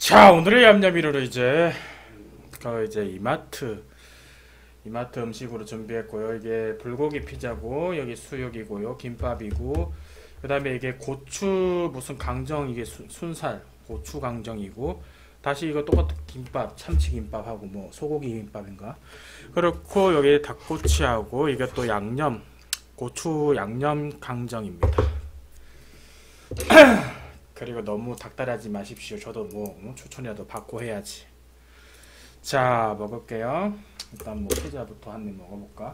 자, 오늘의 얌얌이를 이제 이마트 음식으로 준비했고요. 이게 불고기 피자고, 여기 수육이고요, 김밥이고, 그 다음에 이게 고추 무슨 강정, 이게 순살 고추 강정이고, 다시 이거 똑같은 김밥, 참치 김밥하고 뭐 소고기 김밥인가. 그렇고 여기 닭꼬치하고 이게 또 양념, 고추 양념 강정입니다. 그리고 너무 닭다리하지 마십시오. 저도 뭐 추천이라도 받고 해야지. 자, 먹을게요. 일단 뭐 피자부터 한 입 먹어볼까?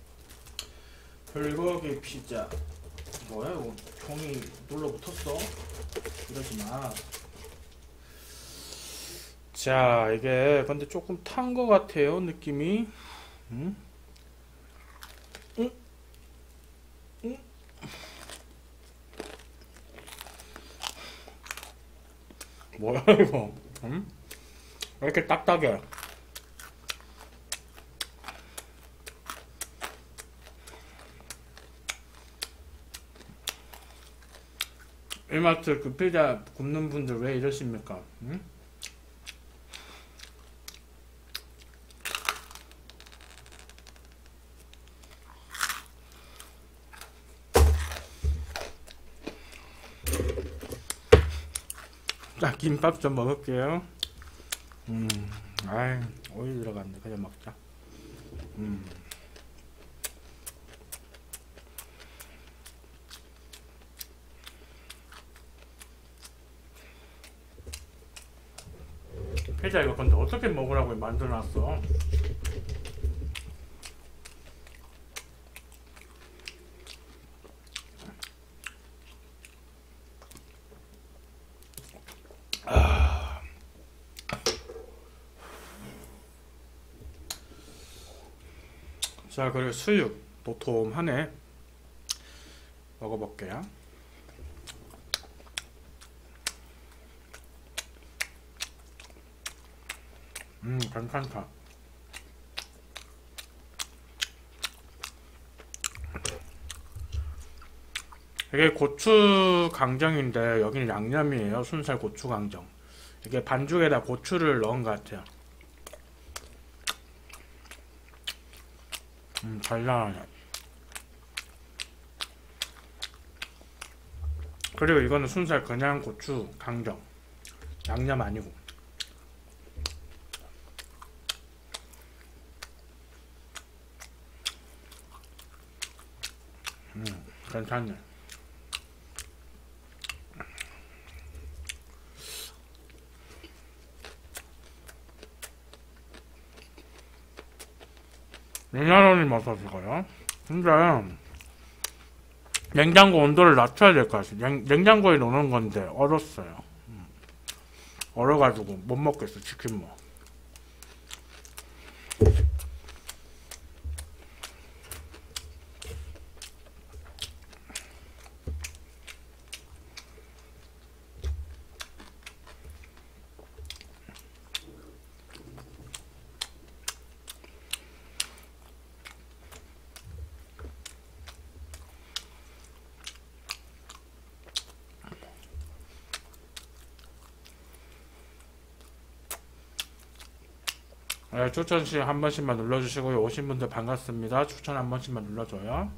불고기 피자. 뭐야 이거, 종이 눌러붙었어? 이러지 마. 자, 이게 근데 조금 탄 것 같아요, 느낌이. 응? 응? 응? 뭐야 이거? 응? 왜 이렇게 딱딱해? 이마트 그 피자 굽는 분들 왜 이러십니까? 응? 자, 김밥 좀 먹을게요. 음, 아이, 오일 들어갔네. 그냥 먹자. 음, 피자 이거 근데 어떻게 먹으라고 만들어놨어? 자, 그리고 수육 도톰하네. 먹어볼게요. 괜찮다. 이게 고추 강정인데 여기는 양념이에요. 순살 고추 강정. 이게 반죽에다 고추를 넣은 것 같아요. 잘 나와요. 그리고 이거는 순살 그냥 고추 강정. 양념 아니고. 괜찮네. 미나리 버섯이고요. 근데 냉장고 온도를 낮춰야 될 것 같아요. 냉장고에 넣는 건데 얼었어요. 얼어가지고 못 먹겠어, 치킨 뭐. 네, 추천시 한 번씩만 눌러주시고요. 오신 분들 반갑습니다. 추천 한 번씩만 눌러줘요.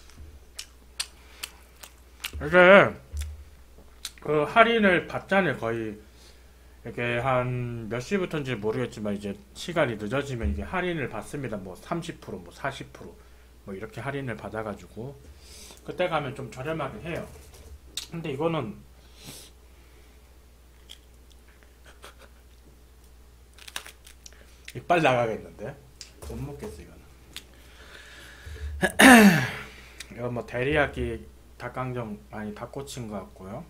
이게 그 할인을 받잖아요. 거의 이게 한 몇 시부터인지 모르겠지만 이제 시간이 늦어지면 이게 할인을 받습니다. 뭐 30%, 뭐 40%뭐 이렇게 할인을 받아가지고 그때 가면 좀 저렴하게 해요. 근데 이거는 이빨 나가겠는데? 못 먹겠어 이거는. 이건 뭐 데리야끼 닭강정 아니 닭꼬치인 것 같고요.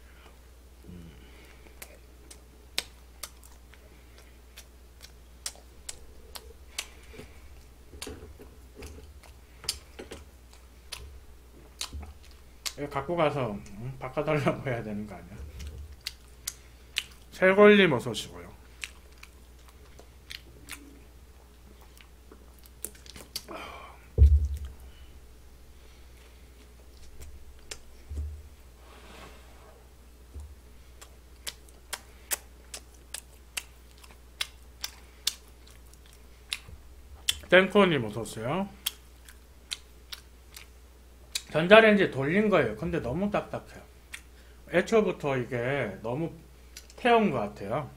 이거 갖고 가서 바꿔달라고 해야 되는 거 아니야? 새골리 버섯이고요. 땡코님 어서오세요. 전자레인지 돌린 거예요. 근데 너무 딱딱해요. 애초부터 이게 너무 태운 것 같아요.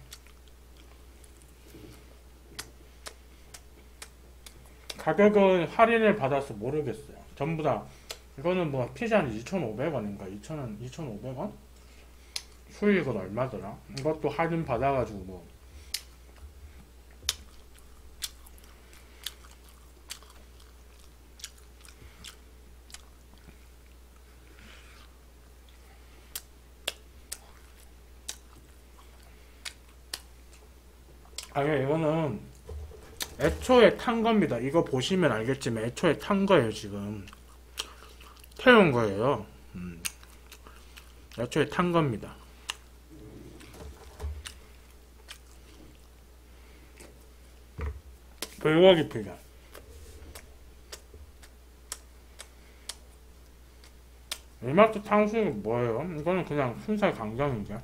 가격은 할인을 받아서 모르겠어요. 전부 다 이거는 뭐 피자는 2,500원인가 2,000원 2,500원? 수익은 얼마더라? 이것도 할인 받아가지고 뭐 아니 이거는 애초에 탄 겁니다. 이거 보시면 알겠지만 애초에 탄 거예요. 지금 태운 거예요. 애초에 탄 겁니다. 불고기 피자. 이마트 탕수육은 뭐예요? 이거는 그냥 순살 강정이죠.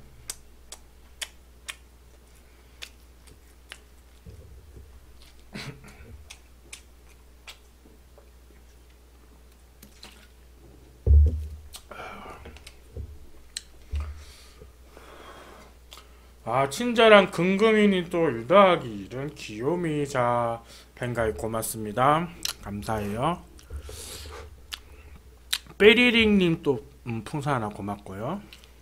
아, 친절한 금금이니 또 1+1은 귀요미자 뱅가이 고맙습니다. 감사해요. 빼리링님 또 풍선 하나 고맙고요.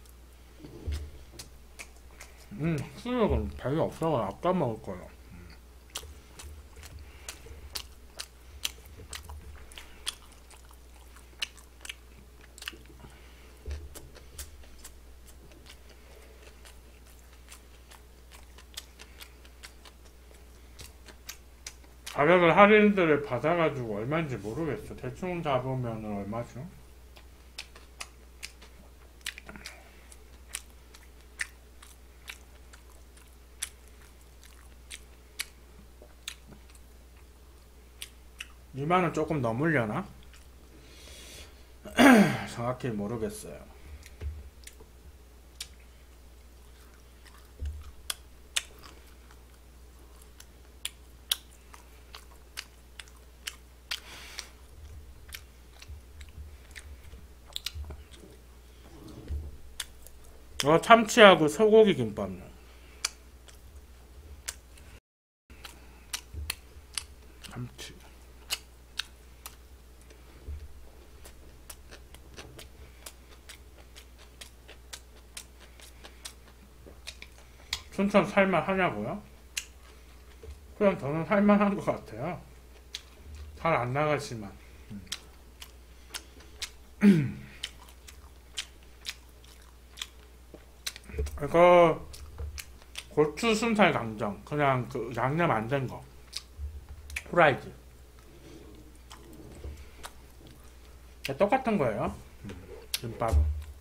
수육은 별로 없어서 아까 먹을 거예요. 가격을 할인들을 받아가지고 얼마인지 모르겠어. 대충 잡으면 얼마죠? (2만원) 조금 넘으려나? 정확히 모르겠어요. 참치하고 소고기 김밥요. 참치. 춘천 살만 하냐고요? 그냥 저는 살만한 것 같아요. 잘 안 나가지만. 이거 고추 순살 강정, 그냥 그 양념 안 된 거, 후라이드. 똑같은 거예요. 김밥은.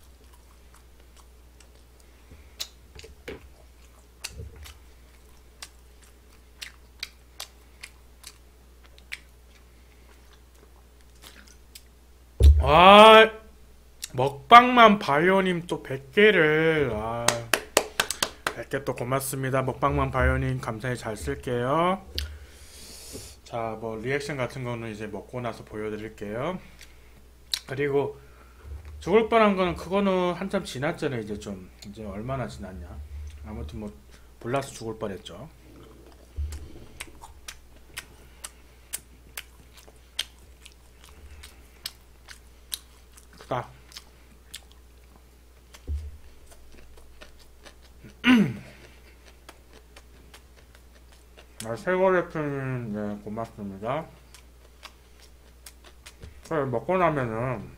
아, 먹방만 바이오님 또 100개를 100개 또 고맙습니다. 먹방만 바이오님 감사히 잘 쓸게요. 자, 뭐 리액션 같은 거는 이제 먹고 나서 보여드릴게요. 그리고 죽을 뻔한 거는 그거는 한참 지났잖아요. 이제 얼마나 지났냐. 아무튼 뭐 몰라서 죽을 뻔했죠. 크다. 세월레프님 네, 고맙습니다. 그래, 먹고 나면은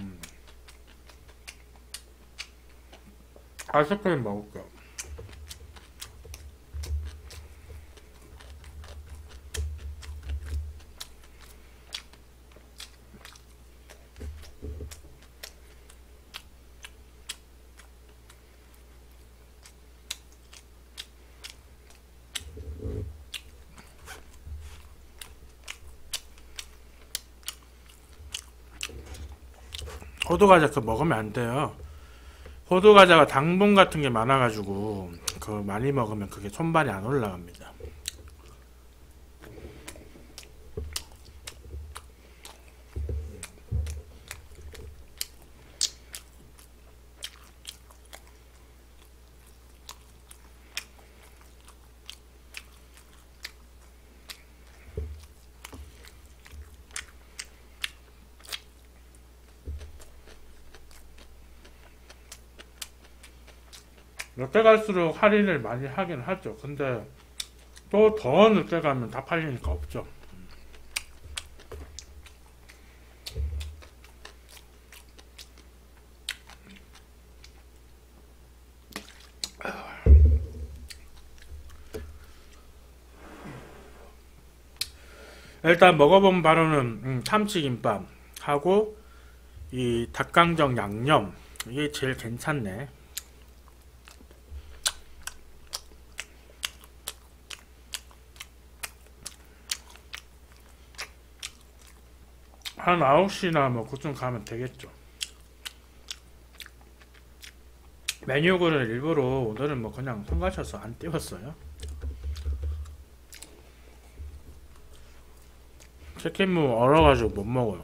아이스크림 먹을게요. 호두과자 그거 먹으면 안 돼요. 호두과자가 당분 같은 게 많아가지고 그거 많이 먹으면 그게 손발이 안 올라갑니다. 늦게 갈수록 할인을 많이 하긴 하죠. 근데 또 더 늦게 가면 다 팔리니까 없죠. 일단 먹어본 바로는 참치김밥 하고 이 닭강정 양념 이게 제일 괜찮네. 한 9시나 뭐 그쯤 가면 되겠죠. 메뉴를 일부러 오늘은 뭐 그냥 성가셔서 안 띄웠어요. 치킨무 얼어가지고 못 먹어요.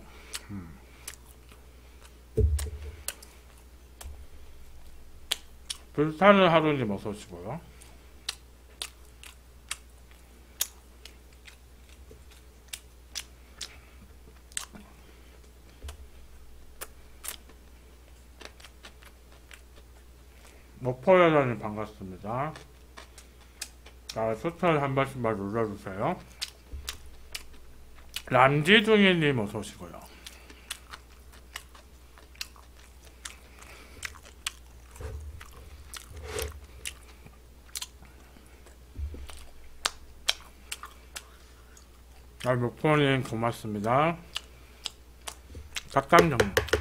불타는 하루님 어서오시고요. 목포여자님 반갑습니다. 자, 추천 한 번씩만 눌러주세요. 람지둥이님 어서오시고요. 목포님 고맙습니다. 닭강정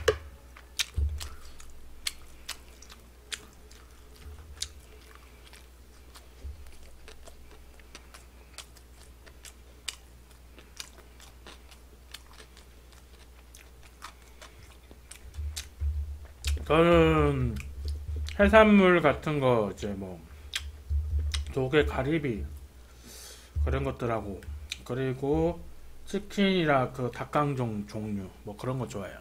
저는 해산물 같은 거 이제 뭐 조개 가리비 그런 것들하고 그리고 치킨이라 그 닭강정 종류 뭐 그런 거 좋아해요.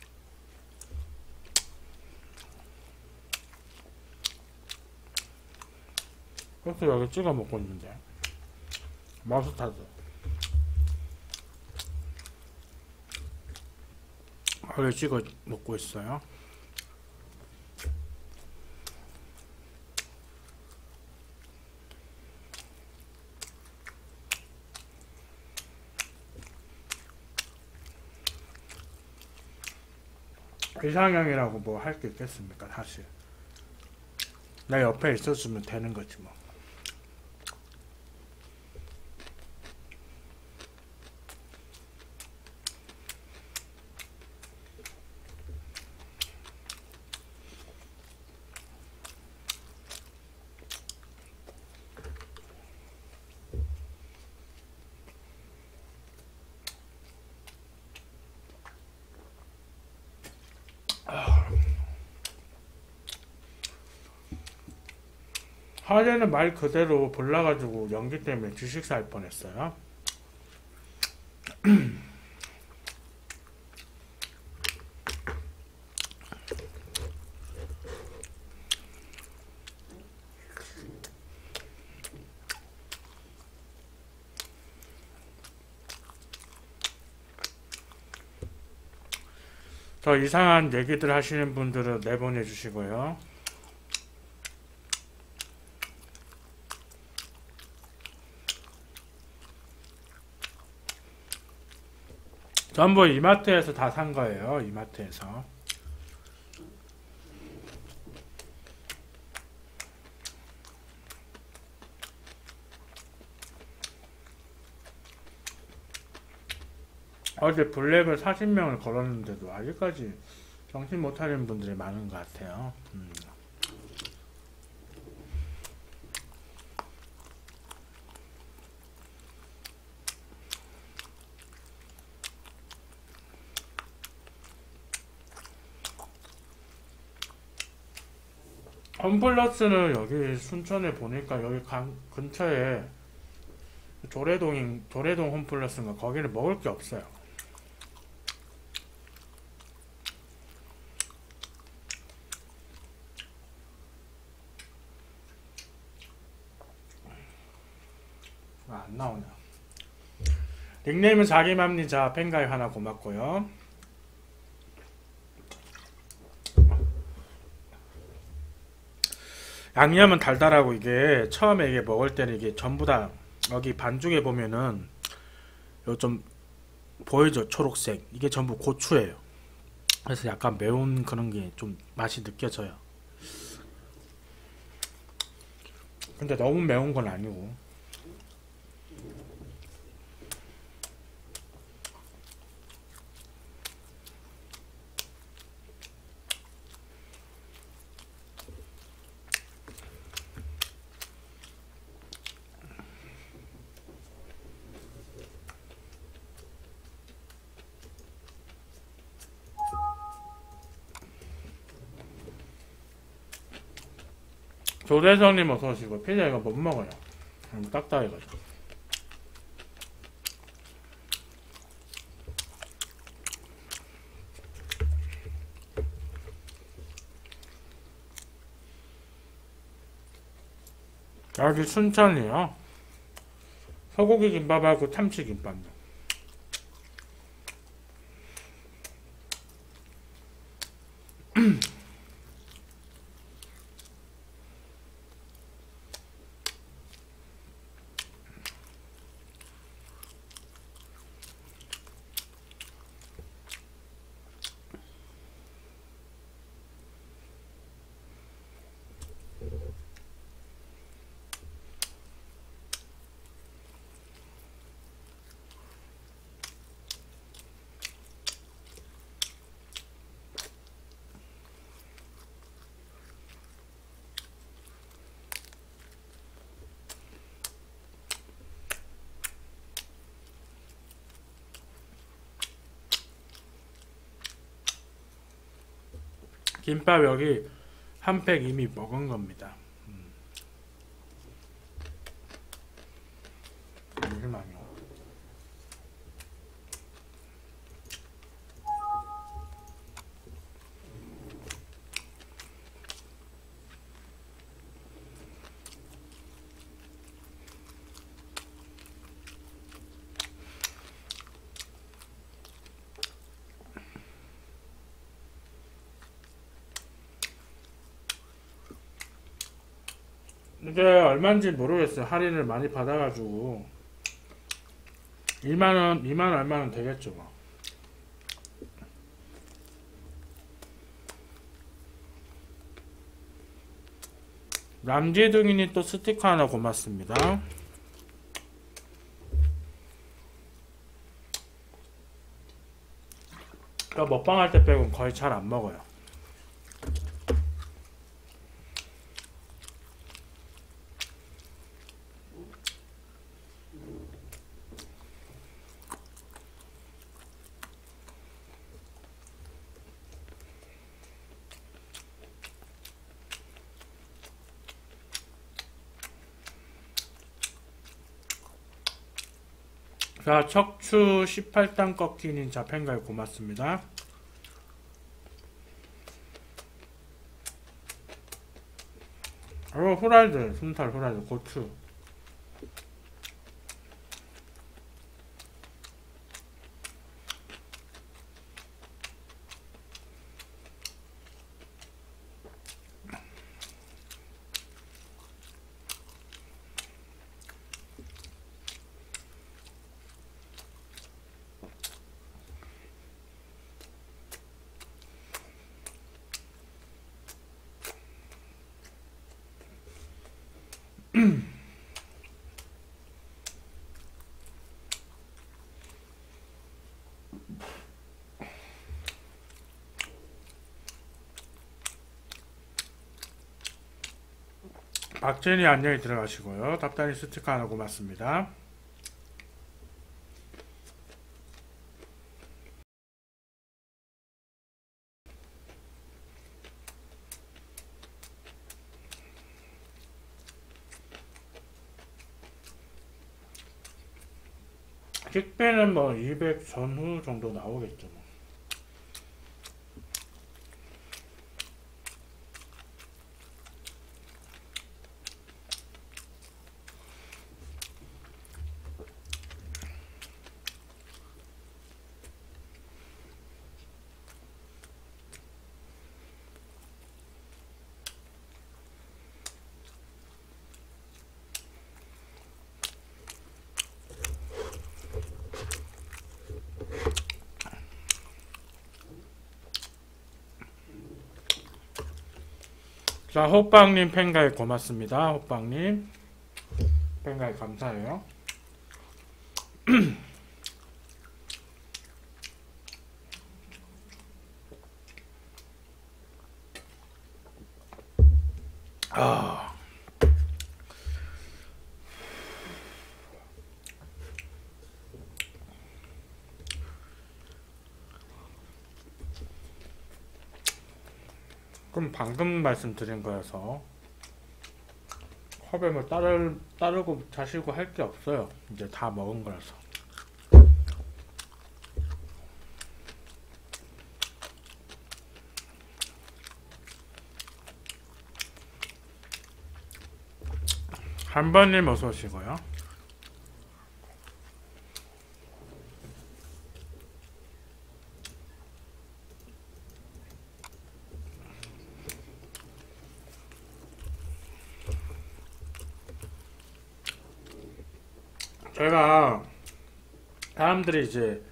그래서 여기 찍어 먹고 있는데 머스타드 여기 찍어 먹고 있어요. 이상형이라고 뭐 할 게 있겠습니까? 사실 내 옆에 있었으면 되는 거지 뭐. 어제는 말 그대로 볼라가지고 연기 때문에 주식 살 뻔했어요. 더 이상한 얘기들 하시는 분들은 내보내 주시고요. 전부 이마트에서 다 산 거예요. 이마트에서. 어제 블랙을 40명을 걸었는데도 아직까지 정신 못 차리는 분들이 많은 것 같아요. 홈플러스는 여기 순천에 보니까 여기 근처에 조례동 홈플러스인가 거기는 먹을 게 없어요. 안 나오냐. 닉네임은 자기맘니자 팬가입 하나 고맙고요. 양념은 달달하고 이게 처음에 이게 먹을 때는 이게 전부 다 여기 반죽에 보면은 요 좀 보이죠? 초록색. 이게 전부 고추예요. 그래서 약간 매운 그런 게 좀 맛이 느껴져요. 근데 너무 매운 건 아니고. 조대성님 어서 오시고. 피자 이거 못 먹어요. 너무 딱딱해가지고. 여기 순천이요. 소고기 김밥하고 참치 김밥. 김밥 여기 한 팩 이미 먹은 겁니다. 잠시만요. 이게 얼마인지 모르겠어요. 할인을 많이 받아가지고 2만원, 2만 얼마는 되겠죠 뭐. 남지둥이니 또 스티커 하나 고맙습니다. 먹방 할 때 빼곤 거의 잘 안 먹어요. 자, 척추 18단 꺾이는 자펜가에 고맙습니다. 후라이드, 순살 후라이드, 고추. 박진이 안녕히 들어가시고요. 답단이 스티커 하나 고맙습니다. 식비는 뭐 200 전후 정도 나오겠죠. 뭐. 자, 호빵님 팬가입 고맙습니다. 호빵님 팬가입 감사해요. 아, 그럼 방금 말씀드린 거여서 컵에 뭐 따르고 자시고 할 게 없어요. 이제 다 먹은 거라서. 한번님 어서 오시고요. 제가 사람들이 이제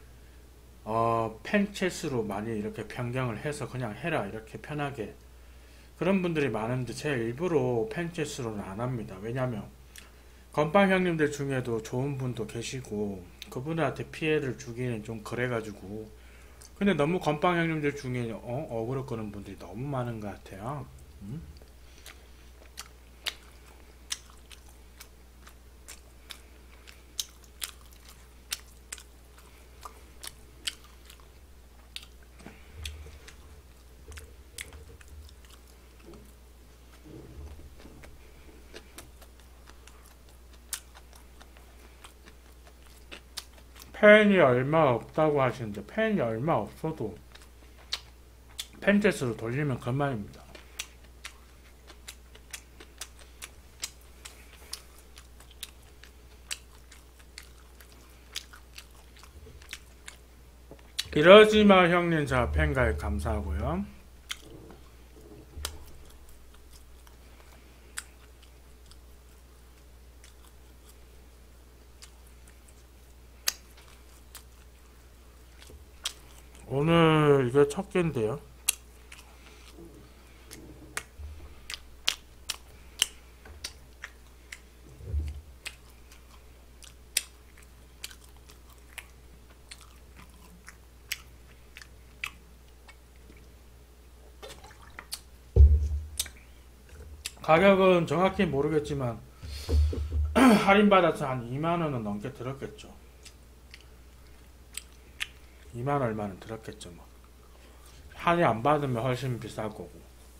펜체스로 많이 이렇게 변경을 해서 그냥 해라 이렇게 편하게 그런 분들이 많은데 제가 일부러 펜체스로는 안 합니다. 왜냐면 건빵 형님들 중에도 좋은 분도 계시고 그분한테 피해를 주기는 좀 그래가지고 근데 너무 건빵 형님들 중에 어그로 끄는 분들이 너무 많은 것 같아요. 팬이 얼마 없다고 하시는데 팬이 얼마 없어도 펜체스로 돌리면 그만입니다. 이러지마 형님 자 팬가입 감사하고요. 오늘 이게 첫 끼인데요. 가격은 정확히 모르겠지만 할인받아서 한 2만원은 넘게 들었겠죠. 2만 얼마는 들었겠죠. 뭐 할인 안 받으면 훨씬 비쌀 거고.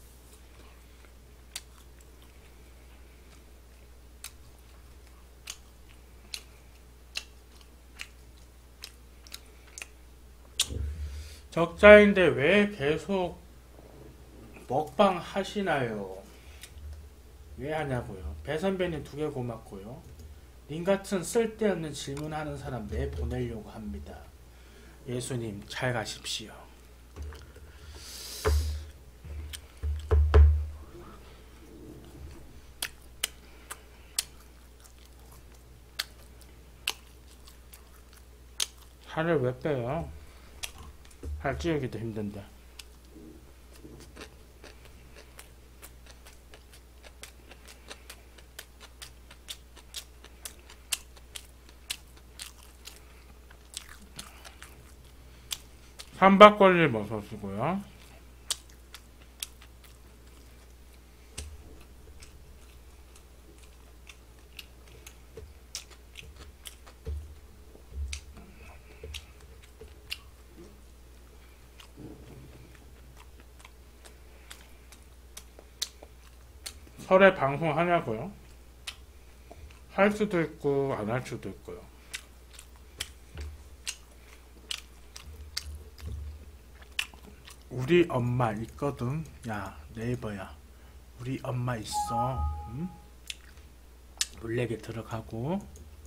적자인데 왜 계속 먹방 하시나요? 왜 하냐고요. 배선배님 2개 고맙고요. 님같은 쓸데없는 질문하는 사람 내보내려고 합니다. 예수님 잘 가십시오. 살을 왜 빼요? 살 찌우기도 힘든데. 삼박걸리 버섯이고요. 설에 방송하냐고요? 할 수도 있고 안 할 수도 있고요. 우리 엄마 있거든. 야 네이버야 우리 엄마 있어. 응? 블랙에 들어가고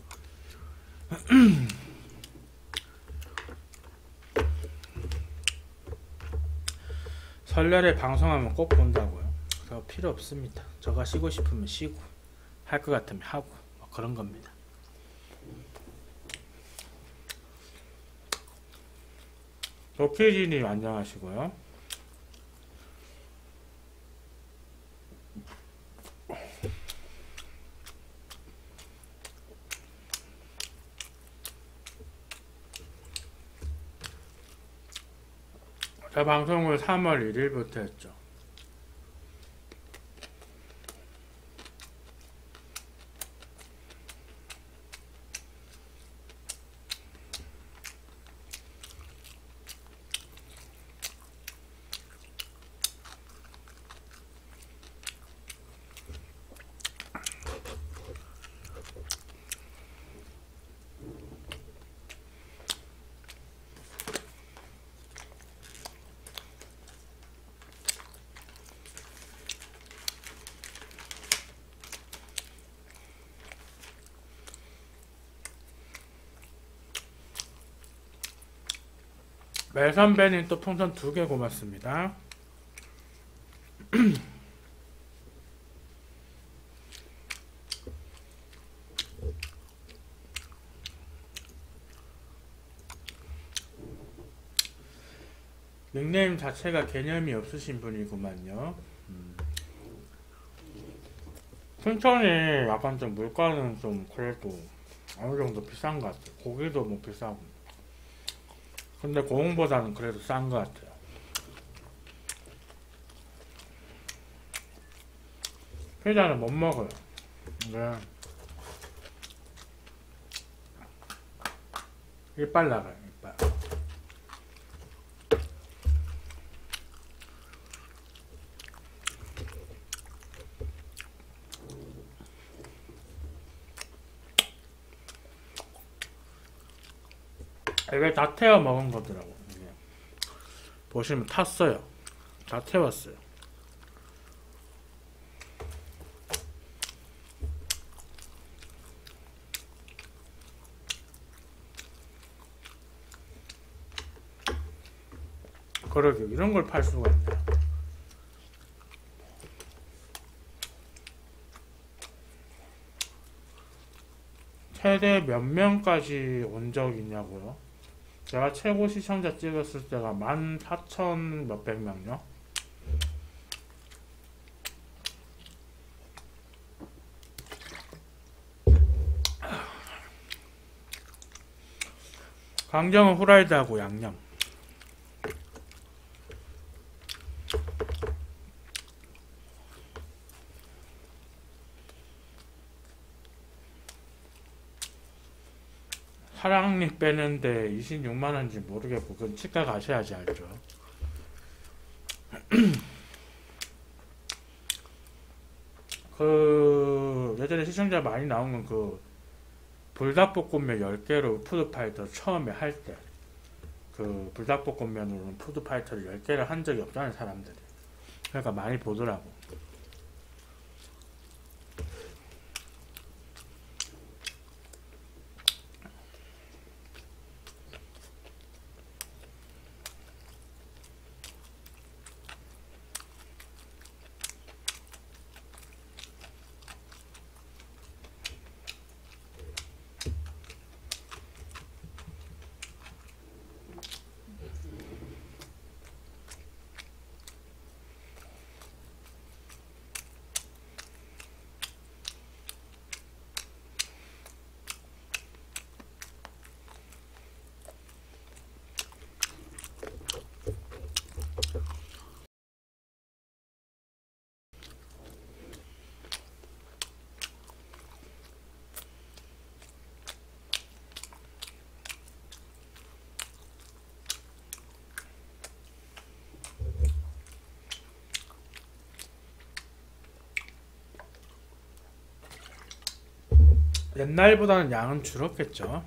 설날에 방송하면 꼭 본다고요. 그거 필요 없습니다. 저가 쉬고 싶으면 쉬고 할 것 같으면 하고 뭐 그런 겁니다. 도케이지님 안녕하시고요. 저 방송을 3월 1일부터 했죠. 멜선배님 또 풍선 2개 고맙습니다. 닉네임 자체가 개념이 없으신 분이구만요. 춘천이 약간 좀 물가는 좀 그래도 어느 정도 비싼 것 같아요. 고기도 뭐 비싸고. 근데 고흥보다는 그래도 싼 것 같아요. 피자는 못 먹어요. 네. 이빨 나가요, 이빨. 이게 다 태워 먹은 거더라고. 이게. 보시면 탔어요. 다 태웠어요. 그러게 이런 걸 팔 수가 있냐. 최대 몇 명까지 온 적 있냐고요? 제가 최고 시청자 찍었을 때가 14,000 몇백 명요. 강정은 후라이드하고 양념. 사랑니 빼는데 26만원인지 모르겠고 그건 치과 가셔야지 알죠. 그 예전에 시청자 많이 나온 건 그 불닭볶음면 10개로 푸드파이터 처음에 할 때 그 불닭볶음면으로는 푸드파이터를 10개를 한 적이 없다는 사람들이. 그러니까 많이 보더라고. 옛날보다는 양은 줄었겠죠.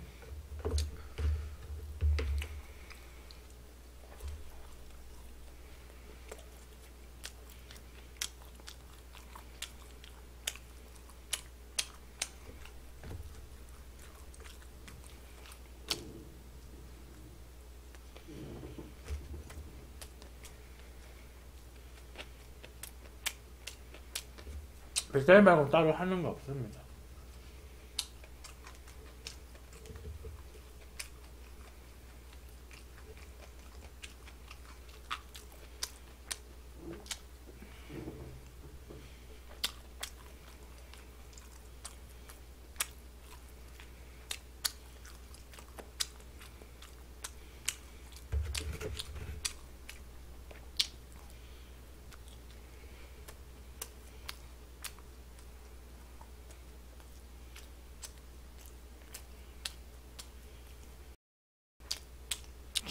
뱃살 말고 따로 하는 거 없습니다.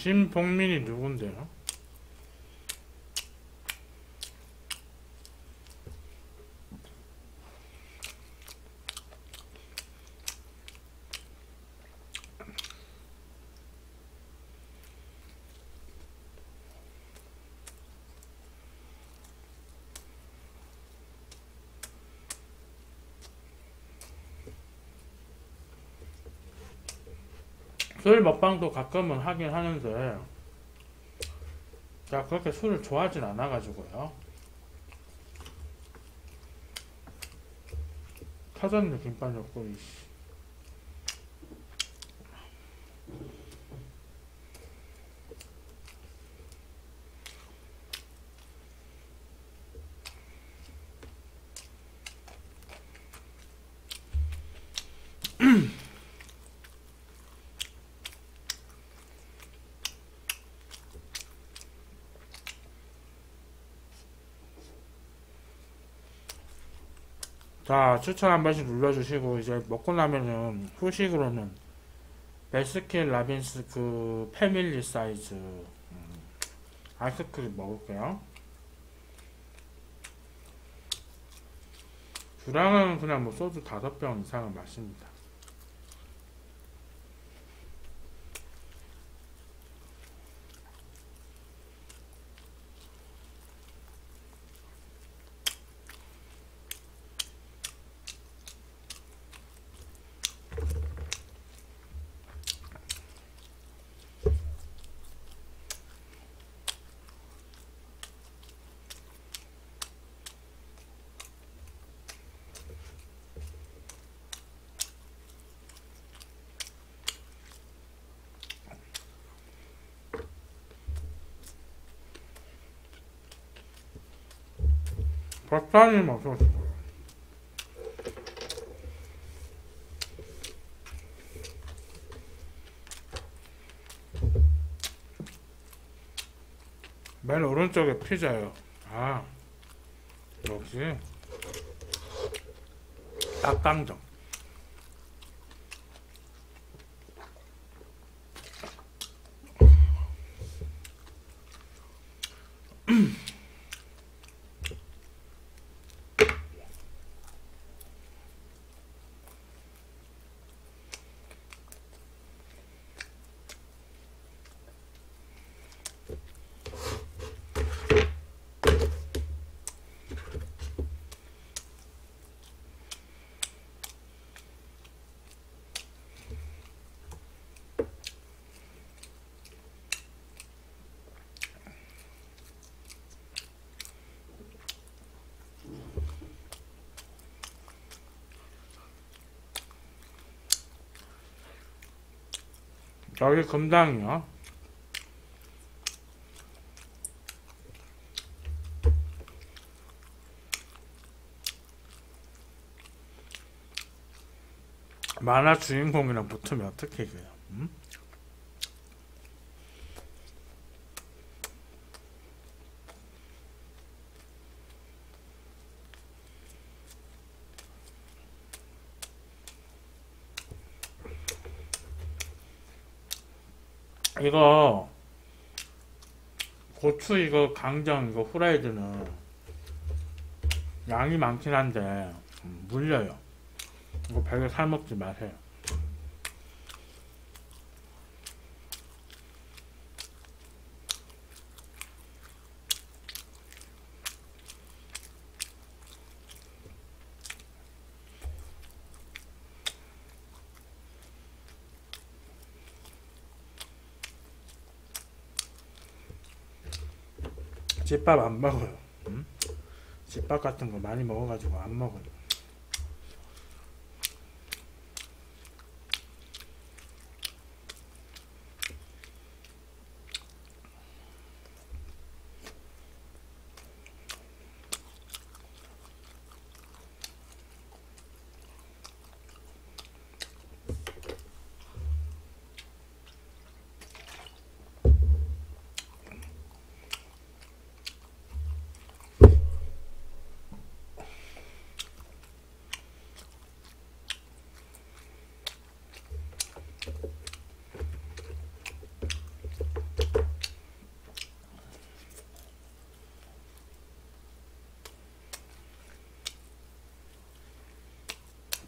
진복민이 누군데요? 술 먹방도 가끔은 하긴 하는데 제가 그렇게 술을 좋아하진 않아 가지고요. 터졌네 김밥 옆구리. 자, 추천 한 번씩 눌러주시고, 이제 먹고 나면은, 후식으로는, 베스킨 라빈스 그, 패밀리 사이즈, 아이스크림 먹을게요. 주량은 그냥 뭐 소주 5병 이상은 마십니다. 버타니 먹었어요. 맨 오른쪽에 피자요. 아, 역시 닭강정. 여기 금당이요. 만화 주인공이랑 붙으면 어떻게 그래요? 음? 이거 고추 이거 강정 이거 후라이드는 양이 많긴 한데 물려요. 이거 별로 사 먹지 마세요. 집밥 안 먹어요. 집밥 같은 거 많이 먹어가지고 안 먹어요.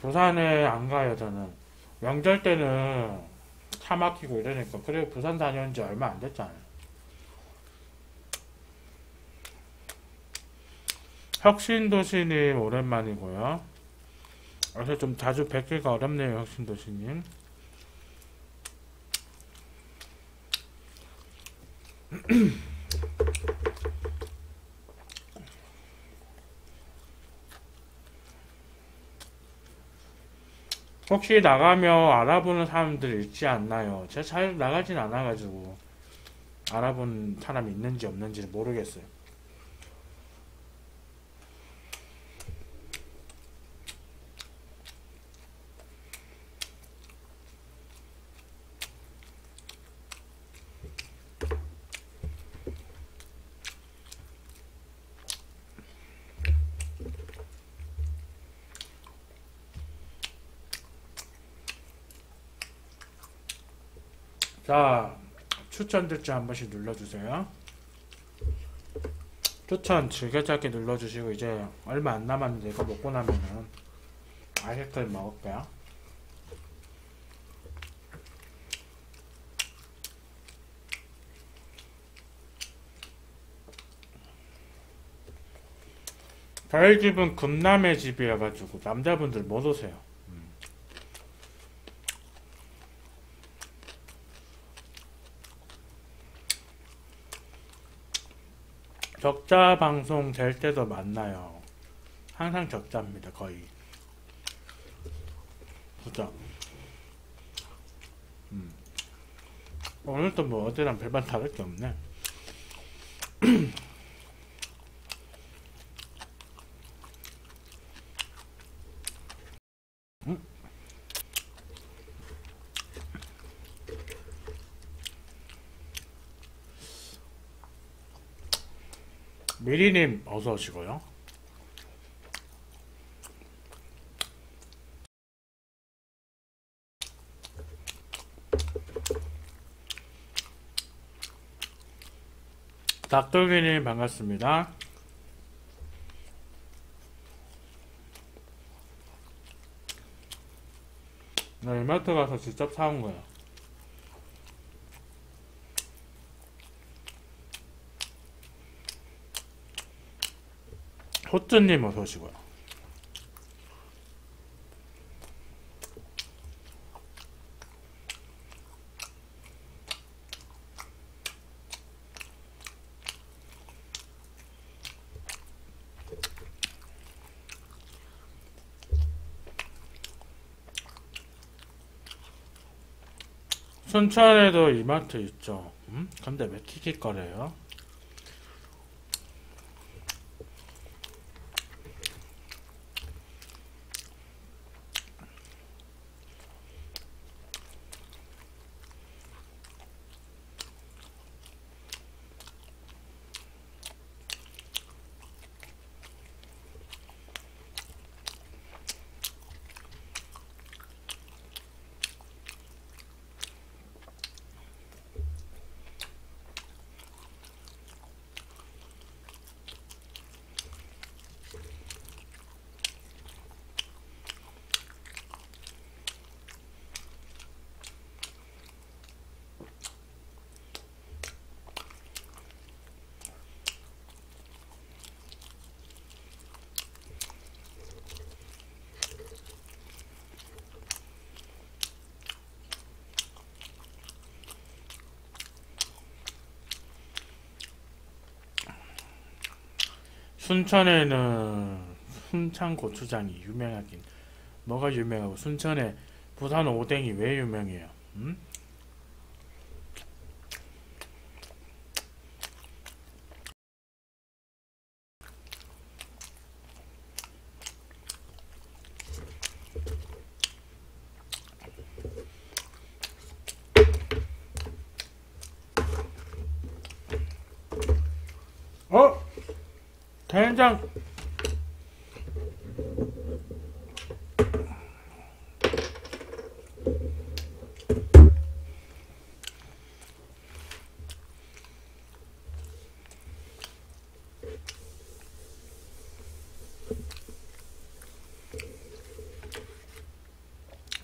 부산에 안 가요, 저는. 명절 때는 차 막히고 이러니까. 그리고 부산 다녀온 지 얼마 안 됐잖아요. 혁신도시님 오랜만이고요. 요새 좀 자주 뵙기가 어렵네요, 혁신도시님. 혹시 나가면 알아보는 사람들 있지 않나요? 제가 잘 나가진 않아가지고 알아본 사람이 있는지 없는지 모르겠어요. 자, 추천 들지 한 번씩 눌러주세요. 추천 즐겨찾기 눌러주시고 이제 얼마 안 남았는데 이거 먹고 나면은 아이스크림 먹을게요. 저희 집은 금남의 집이어가지고 남자분들 못 오세요. 적자 방송 될 때도 만나요. 항상 적자입니다, 거의. 그죠? 오늘도 뭐 어제랑 별반 다를 게 없네. 미리님 어서 오시고요. 닭돌기님 반갑습니다. 나 이마트 가서 직접 사온 거야. 호뜨님 어서 오시고요. 순천에도 이마트 있죠. 근데 왜 킥킥거려요? 순천에는 순창 고추장이 유명하긴. 뭐가 유명하고 순천에 부산 오뎅이 왜 유명해요? 음? 어? 된장.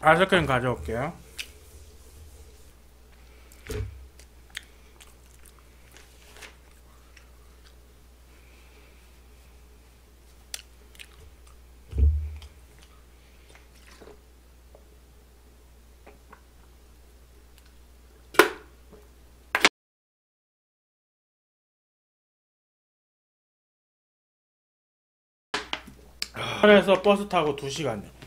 아이스크림 가져올게요. 그래서 버스 타고 2시간요.